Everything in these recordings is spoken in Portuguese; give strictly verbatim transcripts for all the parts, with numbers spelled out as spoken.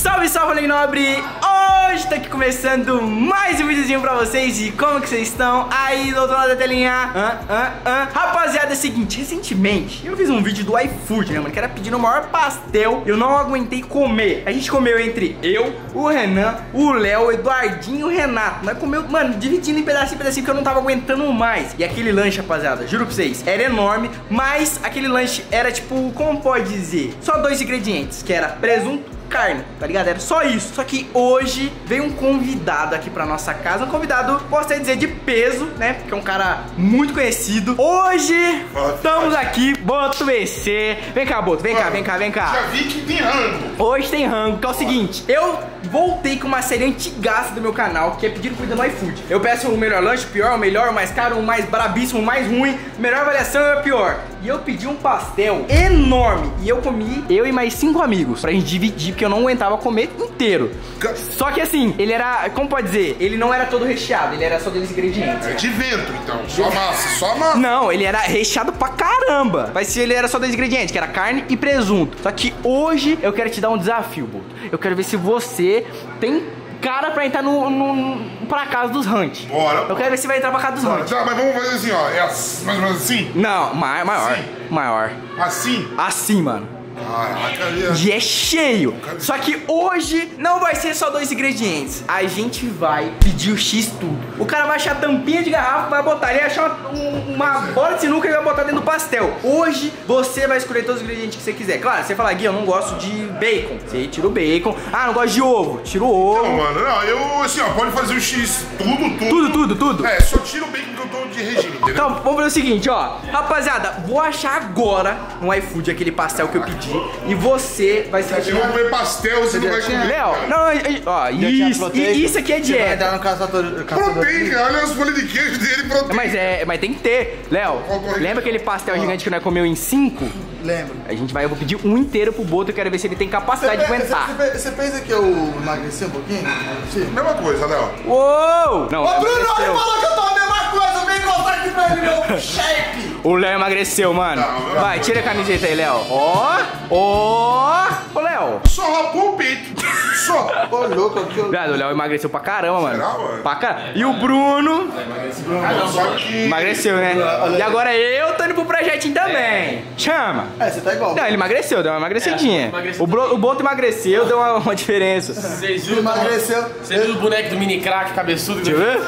Salve, salve, Alegre Nobre! Hoje tá aqui começando mais um videozinho pra vocês. E como que vocês estão aí do outro lado da telinha? Ah, ah, ah. Rapaziada, é o seguinte, recentemente eu fiz um vídeo do iFood, né, mano? Que era pedindo o maior pastel. Eu não aguentei comer. A gente comeu entre eu, o Renan, o Léo, o Eduardinho e o Renato. Nós comeu, mano, dividindo em pedacinho, pedacinho, porque eu não tava aguentando mais. E aquele lanche, rapaziada, juro pra vocês, era enorme. Mas aquele lanche era tipo, como pode dizer? Só dois ingredientes, que era presunto, carne, tá ligado? Era só isso. Só que hoje veio um convidado aqui pra nossa casa. Um convidado, posso até dizer, de peso, né? Porque é um cara muito conhecido. Hoje estamos aqui, Boto B C. Vem cá, Boto, vem cá, vem cá, vem cá. Já vi que tem rango. Hoje tem rango, que é o seguinte. Eu voltei com uma série antigaça do meu canal, que é pedindo comida no iFood. Eu peço o melhor lanche, o pior, o melhor, o mais caro, o mais brabíssimo, o mais ruim. Melhor avaliação é o pior. E eu pedi um pastel enorme. E eu comi, eu e mais cinco amigos, pra gente dividir, porque eu não aguentava comer inteiro. Só que assim, ele era, como pode dizer? Ele não era todo recheado, ele era só dos ingredientes. É de vento, então. Só massa, só massa. Não, ele era recheado pra caramba. Mas se ele era só dois ingredientes, que era carne e presunto. Só que hoje eu quero te dar um desafio, Boto. Eu quero ver se você tem cara pra entrar no, no, pra casa dos Hunt. Bora. Eu quero ver se vai entrar pra casa dos Hunt. Tá, mas vamos fazer assim, ó. É assim, mais ou menos assim? Não, ma maior. Assim. Maior. Assim? Assim, mano. Caraca, E é cheio. Só que hoje não vai ser só dois ingredientes. A gente vai pedir o X tudo. O cara vai achar tampinha de garrafa, vai botar. Ele vai achar uma, um, uma bola de sinuca e vai botar dentro do pastel. Hoje você vai escolher todos os ingredientes que você quiser. Claro, você fala, Gui, eu não gosto de bacon. Você tira o bacon. Ah, não gosto de ovo. Tira o ovo. Não, mano, não. Eu, assim, ó, pode fazer o X tudo, tudo. Tudo, tudo, tudo. É, só tira o bacon que eu tô de regime, entendeu? Então, vamos fazer o seguinte, ó. Rapaziada, vou achar agora no iFood aquele pastel que eu pedi. E você vai ser... Se eu comer pastel, você não vai comer. Léo, não, ó, isso, isso aqui é dieta. Vai dar no caçador, Proteína, olha as folhas de queijo dele, proteína. Mas é, mas tem que ter. Léo, lembra aquele pastel gigante que nós comeu em cinco? Lembro. A gente vai, eu vou pedir um inteiro pro Boto. Eu quero ver se ele tem capacidade de aguentar. Você, você pensa que eu emagreci um pouquinho? Sim. Mesma coisa, Léo. Uou! Não, Ô, Bruno, emagreceu. ele falou que eu tô a mesma coisa. Vem contar aqui pra ele, meu shape. O Léo emagreceu, mano. Não, não, vai, não. tira a camiseta aí, Léo. Ó, ó. Ô, Léo. Só rapou o peito. Só. Ô, louco, aqui eu... Viado, o Léo emagreceu pra caramba, mano. Será, mano? Pra caramba. E o Bruno Só que... emagreceu, né? E agora eu tô indo pro projetinho também. Chama. É, você tá igual. Não, ele emagreceu, deu uma emagrecidinha. O, Bro, o Boto emagreceu, deu uma, uma diferença. Vocês Ele viram emagreceu. Você viu o boneco do mini crack cabeçudo? Deixa eu ver.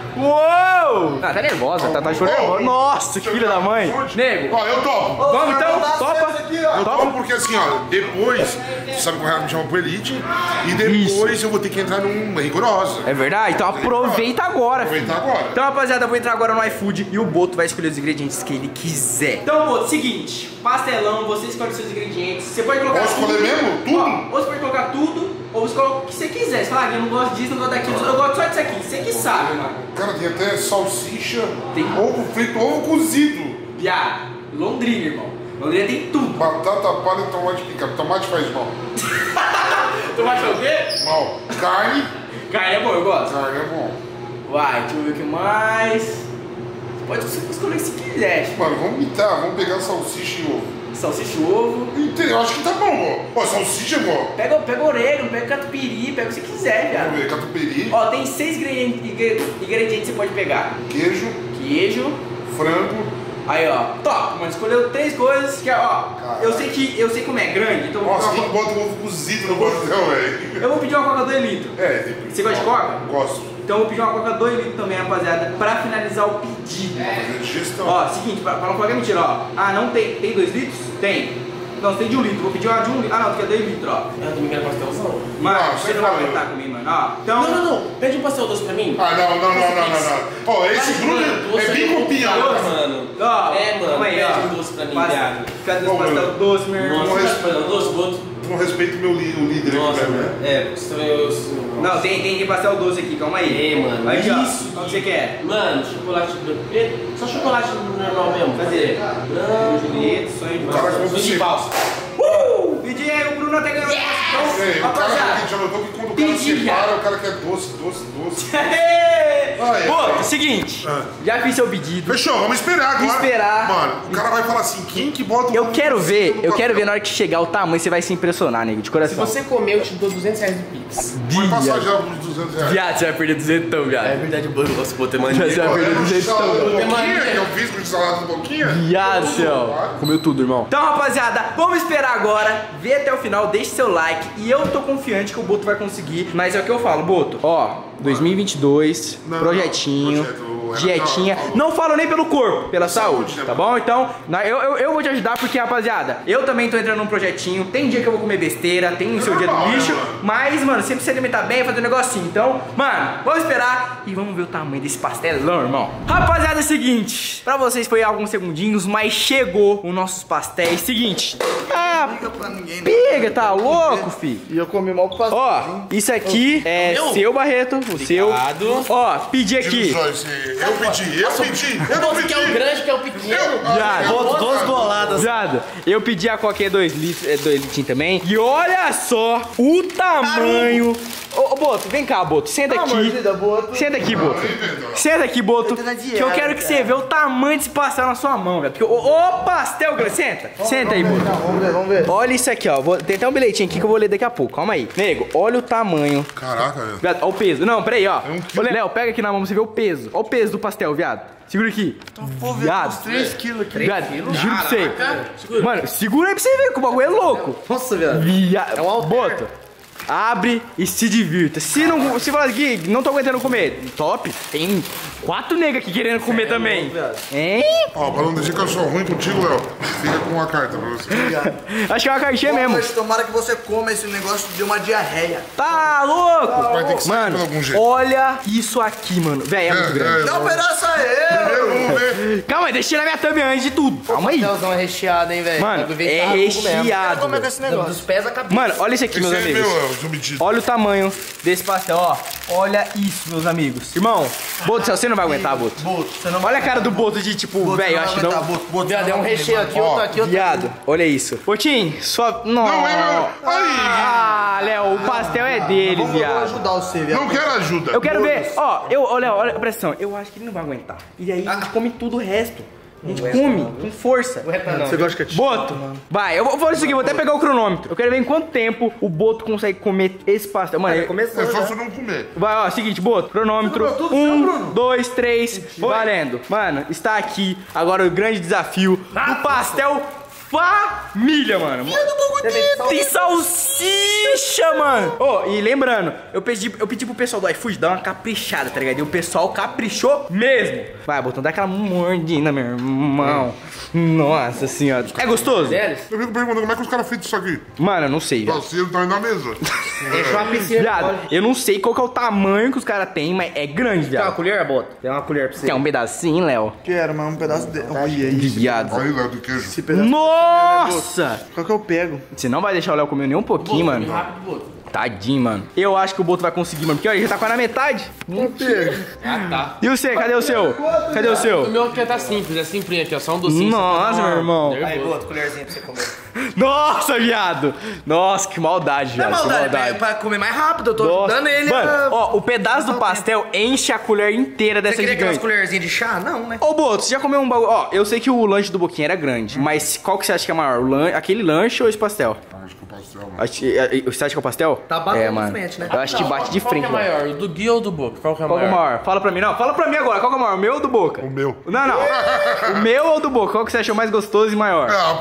Uou! Ah, tá nervosa, tá, tá chorando. Ô, ô, Nossa, que filha da mãe. Nego, Ó, eu topo. vamos então? Dá Topa? certo aqui, ó. Eu topo porque assim, ó, depois, você sabe que o Renato me chama pro Elite, e depois eu vou ter que entrar numa rigorosa. É verdade? Então aproveita agora, filho. Aproveita agora. Então, rapaziada, eu vou entrar agora no iFood e o Boto vai escolher os ingredientes que ele quiser. Então, Boto, seguinte, pastelão, você escolhe os seus ingredientes. Você pode colocar Posso tudo. escolher mesmo? Tudo? Ó, ou você pode colocar tudo, ou você coloca o que você quiser. Você fala, ah, eu não gosto disso, não gosto daquilo, eu gosto só disso aqui. Você que sabe, mano. Cara, tem até salsicha, Tem. ovo frito, ovo cozido, Viado, Londrina, irmão. Londrina tem tudo. batata palha e tomate picado. Tomate faz mal. Tu vai o quê? Mal. Carne, Carne é bom, eu gosto. carne é bom. Vai, deixa eu ver o que mais. Você pode escolher se quiser. Mano, vamos imitar, vamos pegar salsicha e ovo. Salsicha e ovo. Entendi, eu acho que tá bom, ó. Ó, salsicha é bom. Pega, pega orégano, pega catupiry, pega o que você quiser, viado. Vamos ver, catupiry, Ó, tem seis ingredientes, ingredientes que você pode pegar. queijo, Queijo. frango. Aí, ó. Top, mano. Escolheu três coisas que, ó. Caralho. Eu sei que eu sei como é grande, então eu vou, Nossa, pegar quem uma, bota o ovo cozido no pastel, velho? eu vou pedir uma coca dois litros. É, tem- Você gosta de coca? Gosto. Então eu vou pedir uma coca dois litros também, rapaziada, pra finalizar o pedido. Fazer digestão. Ó, seguinte, pra, pra não falar que é mentira, ó. Ah, não tem. Tem dois litros? Tem. Não, tem de um litro. Vou pedir uma de um litro. Ah, não, tu quer dois litros, ó. Ah, domingo era pastelzão? Mano, Não, você você não vai falou. aguentar comigo, mano. Ó, então. Não, não, não. Pede um pastel doce pra mim. Ah, não, não, não, não, não, não. Ó, esse Mas, Bruno mano, doce é bem bom, copiado. mano. Ó, É, mano, calma aí, pede ó. um doce pra mim, Pas- viado. Cadê Ô, os pastel mano. doce, meu irmão? Nossa, Não mas, mano, doce, boto. Não respeito meu li- o líder Nossa, aqui, mano. né? É, porque você também... eu- Não, tem, tem, tem pastel doce aqui, calma aí. É, mano. Aí, ó. Isso. Qual que você quer? Mano, chocolate branco. preto. Só chocolate normal mesmo. Cadê? Branco. Julieta, sonho de O cara valsa. com Sonho de você. falso. Uh! Pedi aí, o Bruno até ganhou. Ei, Então, o cara rapaziada. que já notou que quando o cara Pedi, separa, viado. o cara quer doce, doce, doce. Ei! Ah, é. Pô, seguinte. Ah. Já fiz seu pedido. Fechou, vamos esperar agora. Esperar. Mano, o cara vai falar assim, quem que bota o Eu quero ver, no eu quero papel? ver na hora que chegar o tamanho, você vai se impressionar, nego, de Se coração. você comer, eu te dou duzentos reais do Pix. Vai passar já uns duzentos reais. Viado, você vai perder duzentão, viado. É verdade, eu gosto de ter Você vai perder Olha, duzentão. salada do Tem Boquinha, mania. que eu fiz com de salada do Boquinha. Viado, céu. Comeu tudo, irmão. Então, rapaziada, vamos esperar agora, ver até o final, deixe seu like. E eu tô confiante que o Boto vai conseguir. Mas é o que eu falo, Boto. Ó, dois mil e vinte e dois, Não, projetinho, projeto, dietinha. era- Não falo nem pelo corpo, pela saúde, né, tá bom? Então, na- eu, eu, eu vou te ajudar porque, rapaziada, eu também tô entrando num projetinho. Tem dia que eu vou comer besteira, tem o seu dia do Normal, né, lixo. mano? Mas, mano, sempre se alimentar bem, fazer um negocinho. Então, mano, vamos esperar e vamos ver o tamanho desse pastelão, irmão. Rapaziada, é o seguinte, pra vocês foi alguns segundinhos, mas chegou os nossos pastéis. Seguinte, ah, Não liga pra ninguém, né? pega, tá louco, fi? E eu comi mal pastel. Ó, isso aqui é Meu. seu, Barreto, o seu. Ó, pedi aqui. Só esse- Eu pedi, eu pedi, eu não Você pedi. quer o grande, quer o pequeno. Viado, Boto duas boladas. viado, eu pedi a Coquinha dois litros, é, dois litros também. E olha só o tamanho. Ô, ô, Boto, vem cá, Boto, senta Ah, aqui. mordida, Boto. Senta aqui, Boto. Senta aqui, Boto. Eu tô na Que eu dieta, quero que você cara. veja o tamanho desse pastel na sua mão, velho. Porque o, o pastel, grande, senta. Senta aí, Boto. Não, vamos ver, vamos ver. Olha isso aqui, ó. Vou, tem até um bilhetinho aqui que eu vou ler daqui a pouco. Calma aí. Nego, olha o tamanho. Caraca, velho. Viado, olha o peso. Não, peraí, ó. um Ô, quilo. Léo, pega aqui na mão pra você ver o peso. Olha o peso do pastel, viado. Segura aqui. Vou ver uns três quilos aqui. Viado, juro pra você. Segura. Mano, segura aí pra você ver que o bagulho é louco. Nossa, viado. Viado. É um halter. Boto. Abre e se divirta. Se não, se falar aqui, não tô aguentando comer, top. Tem quatro negros aqui querendo comer também. Hein? Ó, pra não dizer que eu sou ruim contigo, Léo, fica com uma carta pra você. Acho que é uma cartinha mesmo. Mas tomara que você coma esse negócio de uma diarreia. Tá louco? Vai ter que ser Mano, de algum jeito. olha isso aqui, mano. Véi, é muito grande. Dá um pedaço aí! Primeiro, vamos ver. Calma aí, deixa eu tirar minha thumb antes de tudo. Calma aí. Pastelzão é recheado, hein, velho. Mano, Bagulho vem é carro mesmo. recheado. Como é que é esse negócio? Dos pés à cabeça. Mano, olha isso aqui, Esse meus é amigos. meu, Léo, seu metido. Olha o tamanho desse pastel, ó. Olha isso, meus amigos. Irmão, Boto, você não vai aguentar, Boto. Boto, você não Olha a cara do Boto de tipo, velho, eu acho que não. Boto, Boto, Viado, é um recheio aqui, outro aqui, outro Viado, olha isso. Botinho, só. Não, Não, é meu. Aí. Ah, Léo, o pastel é dele, Vamos viado. ajudar você, viado. Não quero ajuda. Eu quero ver, ó, eu, ó, Léo, olha, presta atenção. Eu acho que ele não vai aguentar. E aí a gente come tudo o resto. A gente come com força. Você gosta de ketchup? Boto, vai, eu vou fazer isso aqui, vou até pegar o cronômetro. Eu quero ver em quanto tempo o Boto consegue comer esse pastel. Mano, eu- Começou, É só né? você não comer. vai, ó, seguinte, Boto, cronômetro. Tudo, tudo, seu, Um, Bruno. dois, três, valendo. Mano, está aqui agora o grande desafio do pastel família, mano. Tem salsicha, mano. Ô, e lembrando, eu pedi, eu pedi pro pessoal do iFood dar uma caprichada, tá ligado? E o pessoal caprichou mesmo. Vai, Botão, dá aquela mordida, meu irmão. Nossa senhora. É gostoso? deles. Eu fico perguntando como é que os caras fez isso aqui. Mano, eu não sei, velho. Salsicha tá aí na mesa. Deixou uma piscina. Viado, eu não sei qual que é o tamanho que os caras têm, mas é grande, Tem uma viado. colher, Boto? Tem uma colher pra você. Quer um pedacinho, Léo? Quero, mas um pedaço de... Olha De isso. viado. Aí, Léo, do queijo. Esse pedaço... Nossa! Qual que eu pego? Você não vai deixar o Léo comer nem um pouquinho, mano. Rápido, Boto. Tadinho, mano. Eu acho que o Boto vai conseguir, mano. Porque olha, ele já tá quase na metade. Eu pego. Ah, tá. E você? Cadê o seu? Cadê o O seu? meu aqui tá simples, é simplinho aqui, ó. Só um docinho. Nossa, meu irmão. Nervoso. colherzinha pra você comer. Nossa, viado. Nossa, que maldade, Não é viado. Que maldade, maldade. velho, pra comer mais rápido, eu tô Nossa. ajudando ele Mano, a... ó, o pedaço do pastel enche a colher inteira Você dessa queria aquelas gigante. colherzinhas de chá? Não, né? Ô, Boto, você já comeu um bagulho? Ó, eu sei que o lanche do Boquinha era grande, mas qual que você acha que é maior? O lan... Aquele lanche ou esse pastel? Acho que o pastel, mano. Acho que- é, Você acha que é o pastel? Tá batendo é, de mano. frente, né? Eu acho que bate de Qual frente, que é mano. maior, o do Gui ou do Boca? Qual que é Qual que é o maior? maior? Fala pra mim, não. Fala pra mim agora. Qual que é o maior? O meu ou do Boca? O meu. Não, não. O meu ou do Boca? Qual que você achou mais gostoso e maior? Ah,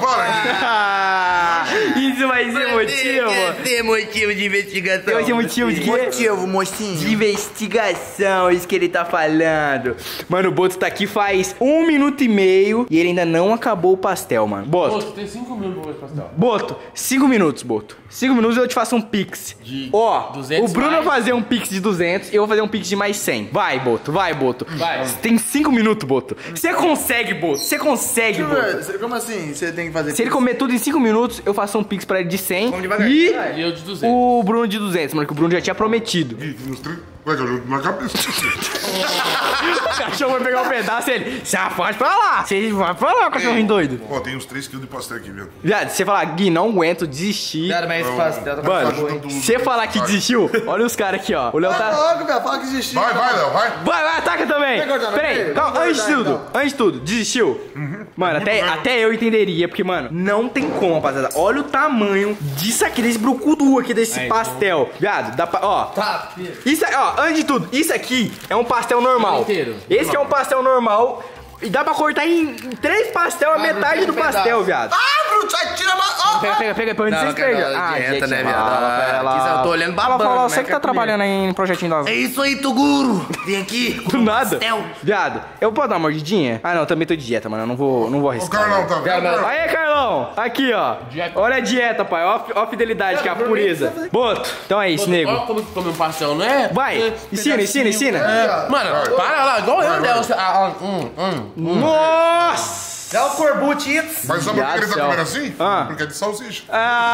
para. Isso vai ser motivo. Tem motivo de investigação. Tem esse motivo de quê? Motivo, mocinho. De investigação, isso que ele tá falando. Mano, o Boto tá aqui faz um minuto e meio e ele ainda não acabou o pastel, mano. Boto, Boto, tem cinco mil pra comer esse pastel. Boto, cinco minutos, Boto. Cinco minutos eu te faço um pix. De Ó, duzentos o Bruno vai mais? fazer um pix de duzentos e eu vou fazer um pix de mais cem. Vai, Boto, vai, Boto. Vai. Tem cinco minutos, Boto. Você consegue, Boto. Você consegue, Boto. Como assim? Você tem que fazer... Se ele comer tudo em cinco minutos, eu faço um pix pra ele de cem Vamos devagar. e Vai. E eu de duzentos. o Bruno de duzentos, mano, que o Bruno já tinha prometido. Ih, nos três. Vai que eu jogo na cabeça. cachorro vai pegar um pedaço e ele, você pode pra lá. Você vai pra lá, cachorrinho doido. Ó, tem uns três quilos de pastel aqui, viu? Viado, se você falar, Gui, não aguento, desistir. Cara, mas esse pastel tá Mano, se você falar que desistiu, olha os caras aqui, ó. O Léo Tá tá... logo, velho. Fala que existiu. Vai, vai, Léo, vai. Vai, vai, ataca também. Vai cortar, Peraí, vai, calma, vai antes de cortar, tudo, então. antes de tudo, desistiu? Mano, até, bem. até eu entenderia, porque, mano, não tem como, rapaziada. Olha o tamanho disso aqui, desse brucudu aqui, desse pastel. Viado, dá pra, ó. Tá, filho. Isso, aí, ó, antes de tudo, isso aqui é um pastel normal. Inteiro. Esse que é um pastel normal. E dá pra cortar em, em três pastel, a metade do pastel, viado. Ah, Bruno, sai, tira a Pega, pega, pega, pra onde vocês pegam. Ah, dieta, né, viado? fala pra ela. Aqui eu tô olhando Fala, babando, fala, né, você que quer tá comer. trabalhando aí em projetinho das... É isso aí, Toguro. Vem aqui. Do nada. pastel. Viado, eu posso dar uma mordidinha? Ah, não, também tô de dieta, mano. Eu não vou, não vou Ô, arriscar. Carlão, tá vendo? Aí, Carlão, aqui, ó. Olha a dieta, pai. Ó, ó a fidelidade, que é a pureza. Boto, então é isso, nego. Olha como que come um pastel, não é? Vai, ensina, ensina, ensina. É. Mano, para lá, igual eu, Del. Ah, ah, hum, hum. Nossa! É o Corbutitos. Mas sabe por que ele tá Viado comendo céu. assim? Ah. Porque é de salsicha.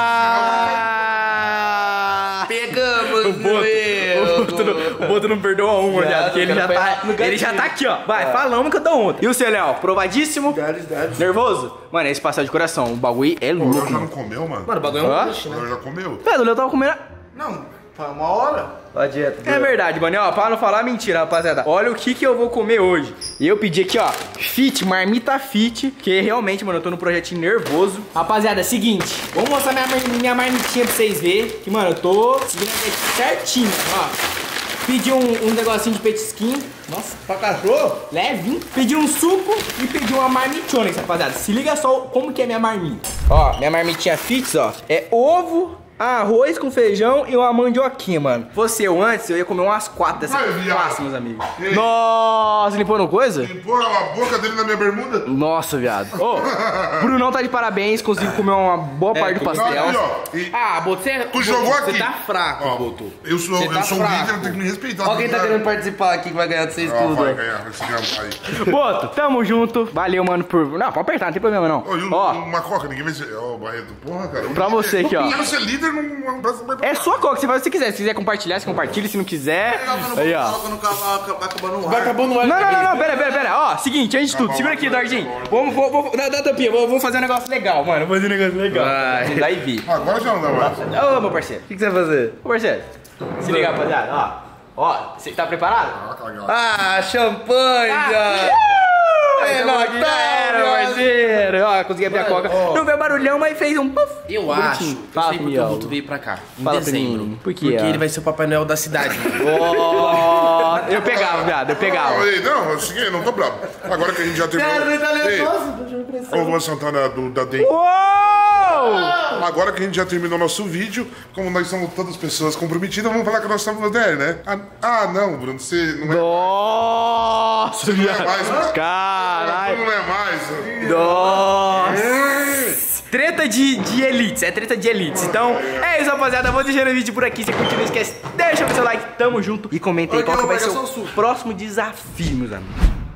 Ah! Pegamos, O Boto, o Boto não, o Boto não perdoa uma, viado, porque ele já tá, ele já tá aqui, ó. Vai, falamos que eu dou ontem. E o seu, Léo, provadíssimo? Nervoso? Mano, esse pastel de coração, o bagulho é O Léo louco, já não mano. comeu, mano? Mano, o bagulho é um Hã? peixe, O né? Léo já comeu. Velho, o Léo tava comendo... Não, foi uma hora. A dieta. É verdade, mano. E, ó, pra não falar mentira, rapaziada. Olha o que que eu vou comer hoje. E eu pedi aqui, ó, fit, marmita fit, que realmente, mano, eu tô no projetinho nervoso. Rapaziada, é seguinte, vamos mostrar minha, mar- minha marmitinha pra vocês verem. Que, mano, eu tô seguindo aqui certinho, ó. Pedi um, um negocinho de petisquinho. Nossa, Pra cachorro? levinho. Pedi um suco e pedi uma marmitona, rapaziada. Se liga só como que é minha marmita. Ó, minha marmitinha fix, ó, é ovo, arroz com feijão e uma mandioquinha, mano. Fosse eu antes, eu ia comer umas quatro dessas Vai, viado. fácil, meus amigos. Ei. Nossa, limpou no coisa? Limpou a boca dele na minha bermuda? Nossa, viado. Ô, Brunão tá de parabéns, conseguiu comer uma boa parte do Aqui, pastel. ó. E Ah, Boto, você... tu jogou aqui. Você tá fraco, Ó, Boto. eu sou, Você eu tá sou um fraco. líder, eu tenho que me respeitar. Olha quem tá cara. querendo participar aqui que vai ganhar de vocês Ah, tudo. vai ó. ganhar, vai se ganhar aí. Boto, tamo junto. Valeu, mano, por... Não, pode apertar, não tem problema, não. Ó, e o- Ó, uma coca, ninguém vai ser... Ó, Barreto, porra, cara. pra você aqui, ó. Eu quero ser líder num... É sua coca, você faz o que você quiser. Se quiser compartilhar, você compartilha. Se não quiser, aí, ó. Quando vai acabando o Vai ar. acabando o Não, não, não, não, pera, pera, pera. Ó, seguinte, antes de tudo, segura aqui, Eduardinho. Vamos, vou, vou, dá, dá tampinha, vou- vamos fazer um negócio legal, mano. Vamos fazer um negócio legal. Vai. Daí vi. Agora já não dá mais. Ô, meu parceiro. O que, que você vai fazer? Ô, parceiro. Se liga, rapaziada, ó. Ó, você tá preparado? Ah, cagada. Ah, champanhe! já. É, Natal, não, já era, mano. parceiro. Ó, consegui abrir a coca. Não veio barulhão, mas fez um puff. Eu acho. Bonitinho. Eu Fala sei porque comigo, o Boto veio pra cá. Em Fala pra dezembro. mim. Por quê, Porque ó? ele vai ser o Papai Noel da cidade. Ó, eu pegava, viado, eu pegava. Não, ei, não, é o seguinte, não tô bravo. Agora que a gente já terminou... Cara, ele tá Ei, nervoso. ô, Luan Santana do, da D E M. Uou! Agora que a gente já terminou nosso vídeo, como nós somos todas pessoas comprometidas, vamos falar que nós somos D R, né? Ah, ah, não, Bruno, você não é... Nossa, não é viado. mais, né? Caralho. Não é mais. Nossa! Treta de, de elites, é treta de elites. Então, é isso, rapaziada. Vou deixando o vídeo por aqui. Se curtiu, não esquece, deixa o seu like, tamo junto. E comenta aí Olha qual que que vai eu ser vou o pegar só o suco. próximo desafio, meus amigos.